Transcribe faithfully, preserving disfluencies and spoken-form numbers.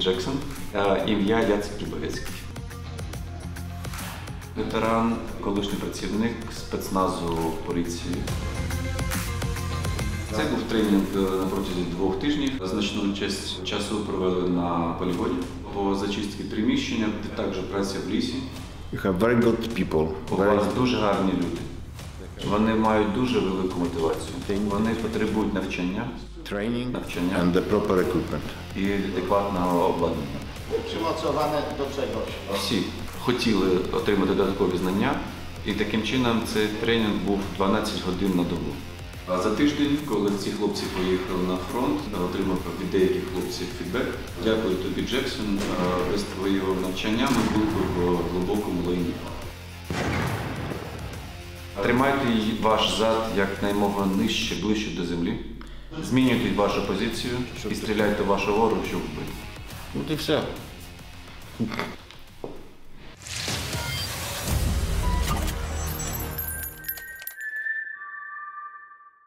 Джексон, ім'я Яцек Любовецький. Ветеран, колишній працівник спецназу поліції. Це був тренінг на протязі двох тижнів. Значну частину часу провели на полігоні по зачистці приміщення, також праця в лісі. You have very good people. У вас дуже гарні люди. Вони мають дуже велику мотивацію. Вони потребують навчання, Training навчання and the proper equipment. і адекватного обладнання. Przymocowane do czegoś. Всі хотіли отримати додаткові знання, і таким чином цей тренінг був дванадцять годин на добу. А за тиждень, коли ці хлопці поїхали на фронт, отримав від деяких хлопців фідбек. Дякую тобі, Джексон, без твого навчання ми були в глибокому лайні. Тримайте ваш зад якнаймога нижче, ближче до землі. Змінюйте вашу позицію і стріляйте в вашого ворога, щоб вбити. От і все.